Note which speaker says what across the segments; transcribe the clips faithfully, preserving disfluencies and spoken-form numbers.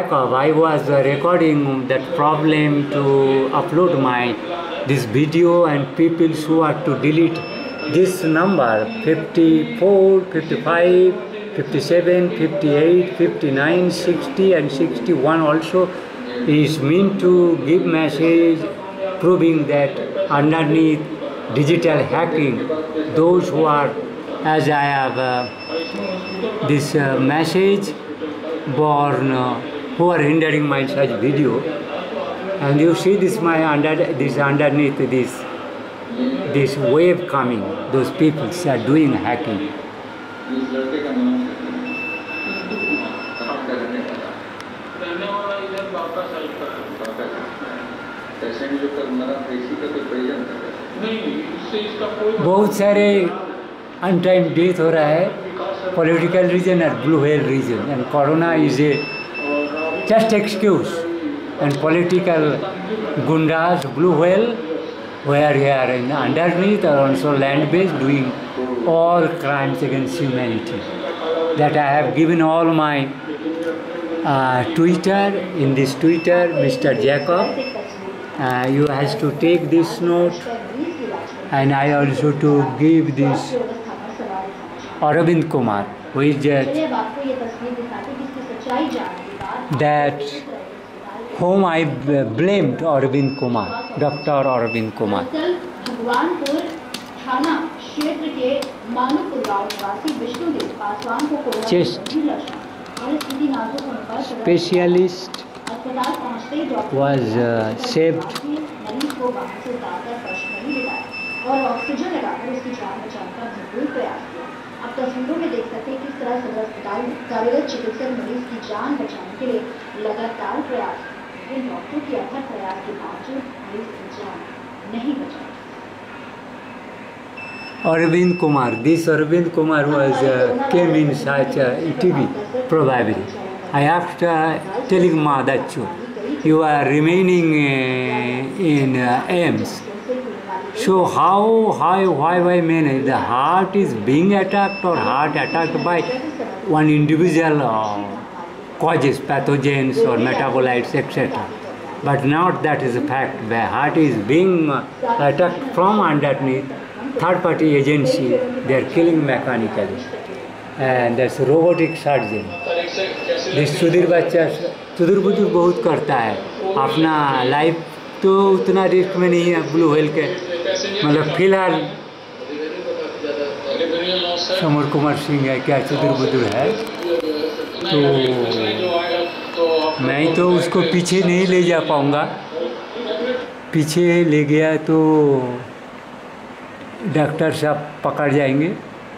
Speaker 1: Jacob, I was uh, recording that problem to upload my this video, and people who are to delete this number fifty-four, fifty-five, fifty-seven, fifty-eight, fifty-nine, sixty and sixty-one also is meant to give message proving that underneath digital hacking, those who are, as I have uh, this uh, message born uh, who are hindering my such video, and you see this my under this underneath this this wave coming, those people are doing hacking. बहुत सारे अनटाइम death हो रहा है political reason और blue whale reason, and corona is a just excuse, and political goondas blue whale where here in underneath are also land based doing all crimes against humanity. That I have given all my uh, Twitter, in this Twitter, Mister Jacob, uh, you has to take this note, and I also to give this Arvind Kumar, who is just that whom I blamed, Arvind Kumar, Doctor Arvind Kumar.
Speaker 2: Bhagwanpur थाना क्षेत्र के मानूपुर गांव निवासी विष्णुदेव पासवान को corona स्थिति नाजुक होने पर
Speaker 1: specialist
Speaker 2: अस्पताल पहुंचते डॉक्टर
Speaker 1: was uh, saved.
Speaker 2: मरीज को बाहर से उतारकर फर्श पर ही बिठाया और ऑक्सीजन लगाकर उसकी जान बचाने का भरपूर प्रयास किया। अब तस्वीरों में देख सकते हैं किस तरह सदर अस्पताल में कार्यरत चिकित्सक मरीज की जान बचाने के लिए लगातार प्रयास, लेकिन डॉक्टर के अथक प्रयास के बावजूद मरीज की जान नहीं बचा।
Speaker 1: Arvind Kumar, this Arvind Kumar was uh, came in such a T V probably. I asked uh, telling Ma that you are remaining uh, in uh, A I M S. So how, how, why, why manage? The heart is being attacked or heart attacked by one individual uh, causes, pathogens or metabolites, et cetera. But not that is a fact. The heart is being uh, attacked from underneath. Third party agency, they are killing mechanically. And that's robotic surgeon. This Sudhir बच्चा सुधीर बुजुर्ग बहुत करता है, अपना life तो उतना risk में नहीं है ब्लू व्हेल के, मतलब फिलहाल समर कुमार सिंह है क्या सुधीर बुजुर्ग है, तो मैं तो उसको पीछे नहीं ले जा पाऊँगा, पीछे ले गया तो डॉक्टर साहब पकड़ जाएंगे।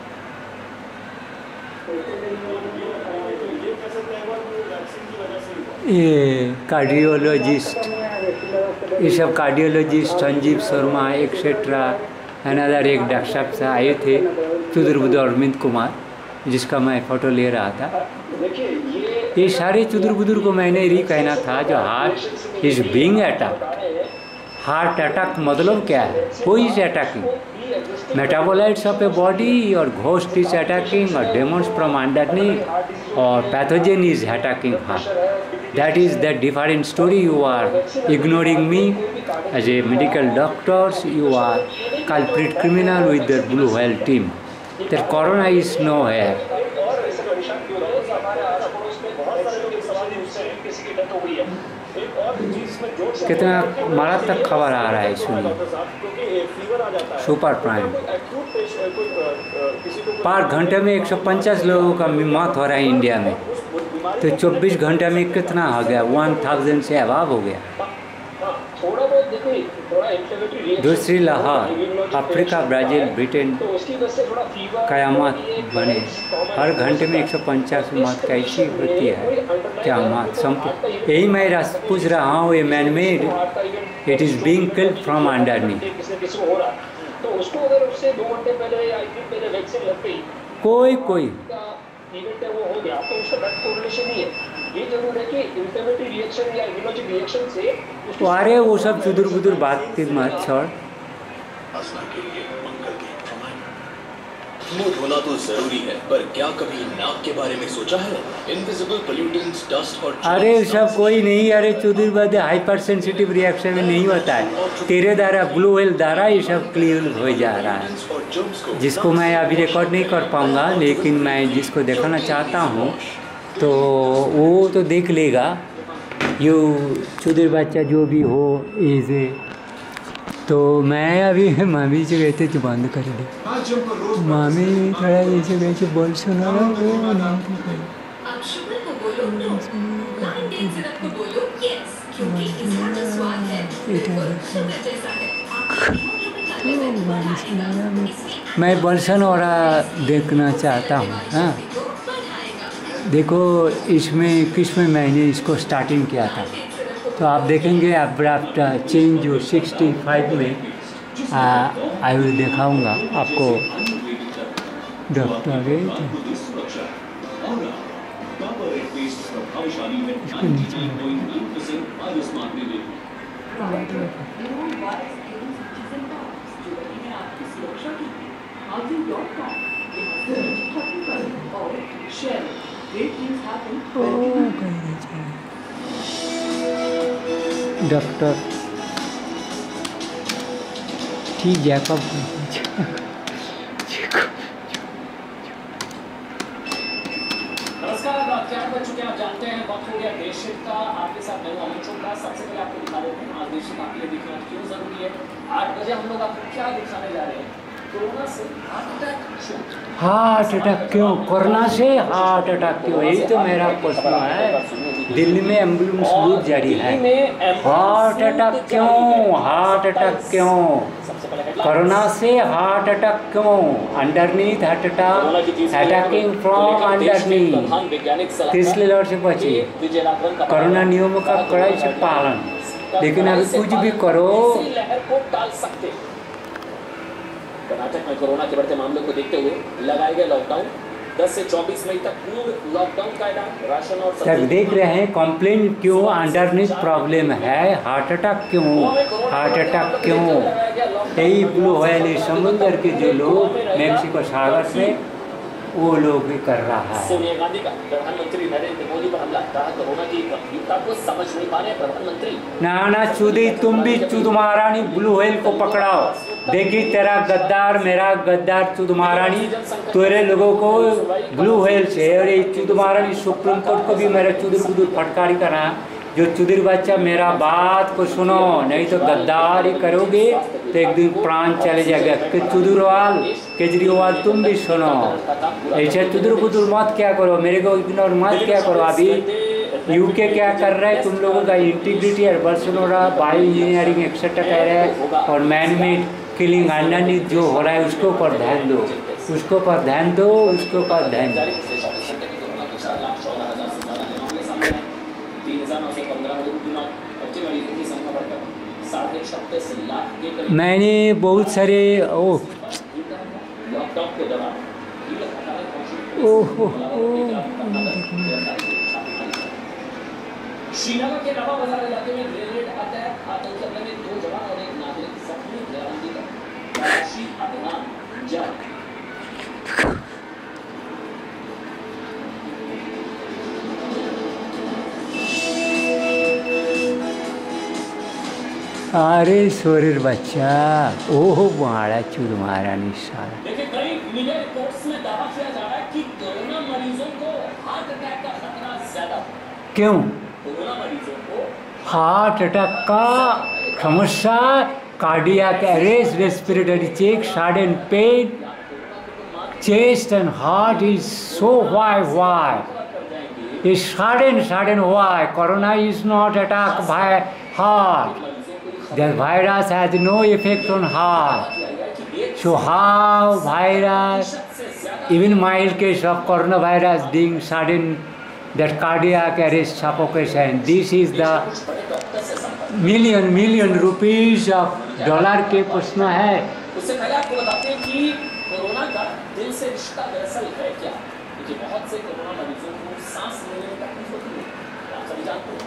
Speaker 1: ये कार्डियोलॉजिस्ट, ये सब cardiologist Sanjeev Sharma etcetera another एक डॉक्टर साहब से आए थे, चुदुर्बुद अरविंद कुमार जिसका मैं फ़ोटो ले रहा था। ये सारे चुदुर्बुदुर को मैंने यही कहना था जो heart is being attacked. Heart attack मतलब क्या है? Who is attacking? Metabolites of a body और घोस्ट इज अटैकिंग और डेमons फ्रॉम अंडरनीथ और pathogen is attacking heart. That is the different story. You are ignoring me as a medical doctors, you are culprit criminal with the blue whale team. That corona is no hair. कितना मारात्मक खबर आ रहा है, सुनिए। Super prime पार घंटे में एक सौ पचास लोगों का मौत हो रहा है इंडिया में, तो चौबीस घंटे में कितना हो गया? वन थाउजेंड से अभाव हो गया। दूसरी लहर अफ्रीका, ब्राज़ील, ब्रिटेन कयामत बने। हर घंटे में एक सौ पचास मौत कैसी होती है? क्या मौत संपूर्ण। यही मैं पूछ रहा हूँ, ये man made, it is being killed from underneath. कोई कोई अरे वो सब चुदुर बुदुर बात की मत छोड़।
Speaker 3: मुंह धोना तो जरूरी है, पर क्या कभी नाक के बारे में सोचा है? इनविजिबल पोल्यूटेंट्स, डस्ट और
Speaker 1: अरे सब कोई नहीं, अरे चौधरी बाद हाइपर सेंसिटिव रिएक्शन में नहीं होता है, तेरे द्वारा ब्लू व्हेल द्वारा ये सब क्लियर हो जा रहा है, जिसको मैं अभी रिकॉर्ड नहीं कर पाऊँगा, लेकिन मैं जिसको दिखाना चाहता हूँ तो वो तो देख लेगा। यो चौधरी बच्चा जो भी हो इज, तो मैं अभी मामी से गए थे तो बंद कर दे, मामी थोड़ा जैसे वैसे बोल सुना ना वो नहीं
Speaker 4: आप शुक्र को बोलो नो, नाइन डेज सिरप को बोलो यस, क्योंकि इसका जो स्वाद है बिल्कुल शुगर जैसा है।
Speaker 1: मैं बल्सन और देखना चाहता हूँ। हाँ देखो, इसमें किसमें मैंने इसको स्टार्टिंग किया था, तो आप देखेंगे अब आफ्टर चेंज जो सिक्सटी फाइव में आई विल दिखाऊंगा आपको। डॉक्टर गए थे इसको नीचे डॉक्टर ठीक जैकब
Speaker 5: नमस्कार, रात के आठ बज चुके हैं। आप जानते हैं वक्त हो गया देश हित का। आपके साथ मैं हूं अमित चोपड़ा। सबसे पहले आपको दिखा देते हैं आज देश हित आपके लिए दिखना क्यों जरूरी है। आठ बजे हम लोग आपको क्या दिखाने जा रहे हैं? कोरोना से हार्ट अटैक।
Speaker 1: हार्ट अटैक क्यों? कोरोना से हार्ट अटैक क्यों? यही तो मेरा क्वेश्चन है। दिल्ली में एम्बुलेंस लूट जारी है, हार्ट अटैक क्यों? हार्ट अटैक क्यों? कोरोना से हार्ट अटैक क्यों? Underneath heart attack, attacking from underneath, इसलिए लड़ से बचिए। कोरोना नियमों का कड़ाई से पालन, लेकिन अभी कुछ भी करो।
Speaker 5: कर्नाटक में कोरोना के बढ़ते मामलों को देखते हुए लगाए गए लॉकडाउन, दस से चौबीस मई तक पूर्ण लॉकडाउन का ऐलान। राशन और
Speaker 1: तक देख रहे हैं कंप्लेन क्यों? अंडरनीथ प्रॉब्लम है, हार्ट अटैक क्यों? हार्ट अटैक क्यों? यही ब्लू व्हेल समुद्र के जो लोग मेक्सिको सागर से वो लोग भी कर रहा है।
Speaker 5: सोनिया गांधी का प्रधानमंत्री नरेंद्र मोदी पर हमला, कहा कोरोना की गंभीरता को समझ नहीं पा रहे प्रधानमंत्री।
Speaker 1: नाना चुदी, तुम भी चुद महारानी ब्लू व्हेल को पकड़ाओ। देखी तेरा गद्दार, मेरा गद्दार चुद महारानी, तेरे लोगों को ब्लू व्हेल से, और ये चुद महारानी सुप्रीम कोर्ट को भी मेरा चुदर बुदुर फटकारी करा। जो चुदिर बच्चा मेरा बात को सुनो, नहीं तो गद्दारी करोगे तो एक दिन प्राण चले जाएगा। कि चुदुरवाल केजरीवाल तुम भी सुनो, ऐसे चुदुर बुदुर मत क्या करो, मेरे को इग्नोर मत क्या करो। अभी यूके क्या कर रहा है, तुम लोगों का इंटीग्रिटी और बार्सिलोना बायो इंजीनियरिंग एक्सेट्रा कह रहा है, और मैन मेड किलिंग अंडरनीथ जो हो रहा है उसके ऊपर ध्यान दो, उसके ऊपर ध्यान दो, उसके ऊपर ध्यान दो। मैंने बहुत सारे ओह ओह
Speaker 5: श्रीनगर के नवा बाजार इलाके में ग्रेनेड अटैक, आतंकी हमले में दो जवान और एक नागरिक जख्मी, बयानबाजी का तलाशी अभियान जारी।
Speaker 1: अरे सोरेर बच्चा, ओह मारा चुद महारानी सारा।
Speaker 5: देखिए, कई मीडिया रिपोर्ट्स में दावा किया जा रहा है कि कोरोना मरीजों को हार्ट अटैक का खतरा ज्यादा।
Speaker 1: क्यों?
Speaker 5: कोरोना मरीजों को
Speaker 1: हार्ट अटैक का समस्या, cardiac arrest, respiratory check, sudden pain, chest and heart is so why why is sudden sudden why? Corona is not attack by heart. The virus has no effect on heart. So how virus, even mild case of coronavirus being sudden, that cardiac arrest, suffocation, this is the million million rupees of dollar के प्रश्न है।
Speaker 5: उससे पहले आपको बताते हैं कि corona का दिल से रिश्ता दरअसल है क्या, क्योंकि बहुत से कोरोना मरीजों को सांस लेने में तकलीफ होती है, आप सभी जानते हैं।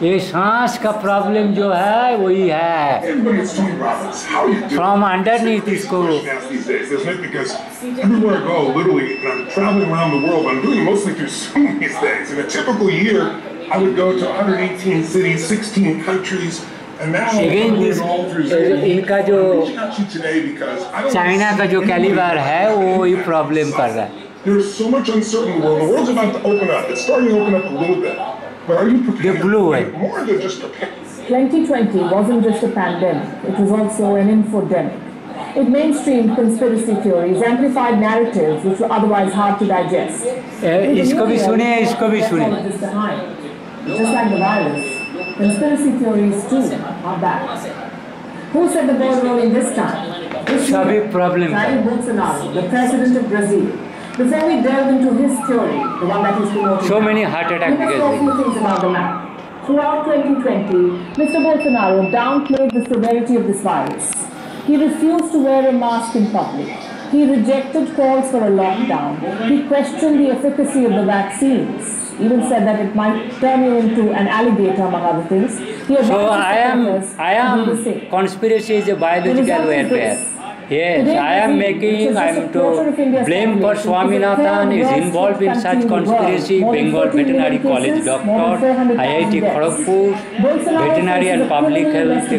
Speaker 1: ये सांस का प्रॉब्लम जो है वही है।
Speaker 6: Everybody, it's Tony Robbins. How are you doing?
Speaker 1: From underneath इसको
Speaker 6: These days, isn't it? Because everywhere I go, literally, and I'm traveling around the world, I'm doing it mostly through Zoom these days. In a typical year, I would go to one hundred eighteen cities, sixteen countries, and now I'm
Speaker 1: Again,
Speaker 6: doing
Speaker 1: this-
Speaker 6: it all through Zoom.
Speaker 1: इनका जो
Speaker 6: I'm reaching out to you today because I don't
Speaker 1: China का जो calibre है वो ही problem कर रहा है।
Speaker 6: There's so much uncertainty in the world. The world's about to open up. It's starting to open up a little bit. But are you prepared?
Speaker 1: The blue way.
Speaker 6: More than just prepared.
Speaker 7: twenty twenty wasn't just a pandemic, it was also an infodemic. It mainstreamed conspiracy theories, amplified narratives which were otherwise hard to digest.
Speaker 1: ए, इसको भी सुनिए, इसको भी सुनिए।
Speaker 7: Just behind. Just like the virus, conspiracy theories too are back. Who set the ball rolling this time? This
Speaker 1: सभी
Speaker 7: year,
Speaker 1: problem
Speaker 7: Jair
Speaker 1: था।
Speaker 7: Bolsonaro, the president of Brazil. Before we delve into his theory, the one that is promoted,
Speaker 1: So many heart attack
Speaker 7: we must
Speaker 1: because
Speaker 7: know a few things about the man. Throughout twenty twenty, Mister Bolsonaro downplayed the severity of this virus. He refused to wear a mask in public. He rejected calls for a lockdown. He questioned the efficacy of the vaccines. Even said that it might turn you into an alligator, among other things. He
Speaker 1: So
Speaker 7: advised
Speaker 1: I am,
Speaker 7: others
Speaker 1: I
Speaker 7: to
Speaker 1: am
Speaker 7: do the same.
Speaker 1: conspiracy is a biological warfare. Yes, I am making, I am to blame for Swaminathan is involved in such conspiracy. Bengal Veterinary College Doctor, I I T Kharagpur, Veterinary and Public Health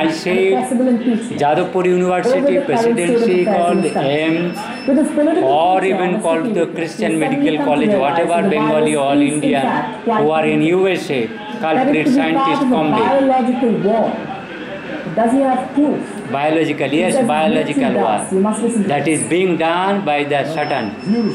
Speaker 1: NICET, Jadavpur University Presidency called A I M S, or even called the Christian Medical College, whatever Bengali All Indian who are in U S A, culprit scientist comedy.
Speaker 7: Biological war. Does he have proof?
Speaker 1: Biological, yes,
Speaker 7: Because
Speaker 1: biological
Speaker 7: he does. You
Speaker 1: war.
Speaker 7: must listen to
Speaker 1: That is being done by the Satan.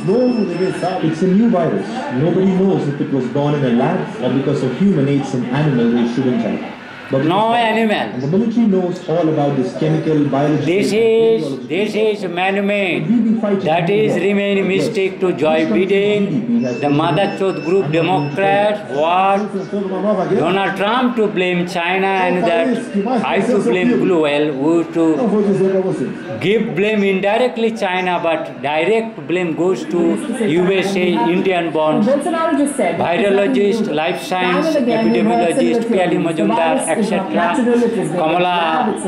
Speaker 8: It's a new virus. Nobody knows if it was born in a lab or because of human ate some animal they shouldn't have. But
Speaker 1: No
Speaker 8: it's-
Speaker 1: animal.
Speaker 8: And the military knows all about this chemical, biological...
Speaker 1: This is this is man-made. That is remain mistake to Joe Biden, the mother chode group Democrats, what Donald Trump to blame China and that I to blame Blue Whale, who to give blame indirectly China, but direct blame goes to U S A, Indian born
Speaker 7: Bolsonaro just said
Speaker 1: virologist, life science, epidemiologist, P L Majumdar, et cetera. Kamala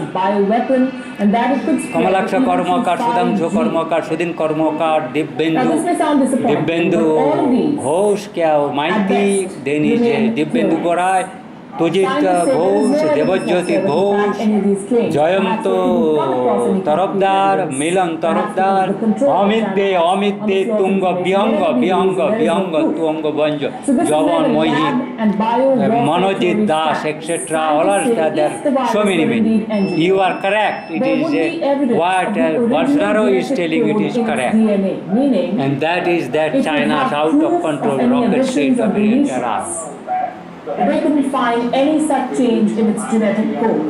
Speaker 1: Kamalaksha কর্মকার, সুধাংশু কর্মকার, সুদিন কর্মকার, দিব্যেন্দু দিব্যেন্দু ঘোষ, क्या माइती देनी है दिव्येंदु गोराय, तुजित घोष, देवज्योति घोष, जयंत तरफदार, मिलन तरफदार, अमित दे अमित दे तुंग विहंग विहंग विहंग तुंग बंज जवन Mohit Manojit Das etcetera all are there, so many many. You are correct. It is uh, what uh, Bolsonaro is telling, it is correct, and that is that China's out of control rocket state of era.
Speaker 7: They couldn't find any such change in its genetic code.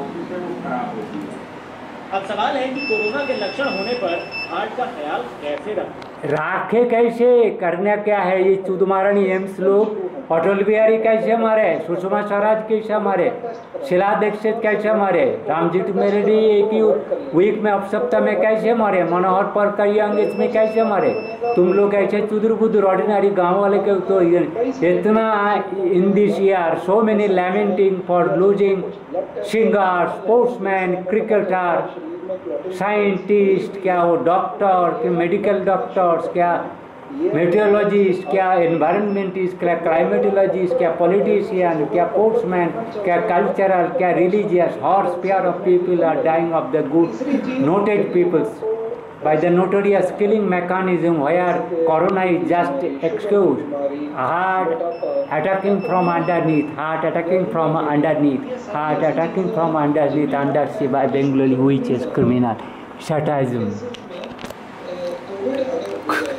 Speaker 9: अब सवाल है कि corona के लक्षण होने पर heart का ख्याल कैसे रखें?
Speaker 1: राखे कैसे करना क्या है? ये चुदमारणी एम्स लोग, अटल बिहारी कैसे मारे, सुषमा स्वराज कैसे मारे, शीला दीक्षित कैसे मारे, रामजीत मेरेडी एक ही वीक में, अब सप्ताह में कैसे मारे, मनोहर पर्रिकर यंग एज में कैसे मारे? तुम लोग ऐसे चुदर बुदर ऑर्डिनरी गांव वाले के तो इतना in this year so many lamenting for losing singer, sportsman, cricketer, scientist, क्या वो डॉक्टर, क्या मेडिकल डॉक्टर्स, क्या मेट्रोलॉजिस्ट, क्या एनवायरमेंटिस्ट, क्या क्लाइमेटोलॉजिस्ट, क्या पॉलिटिशियन, क्या स्पोर्ट्समैन, क्या कल्चरल, क्या religious, horse pair of people are dying of the good noted peoples by the notorious killing mechanism where corona is just excused. Heart attacking from underneath, heart attacking from underneath, heart attacking from underneath, under by Bengali, which is criminal. Satanism.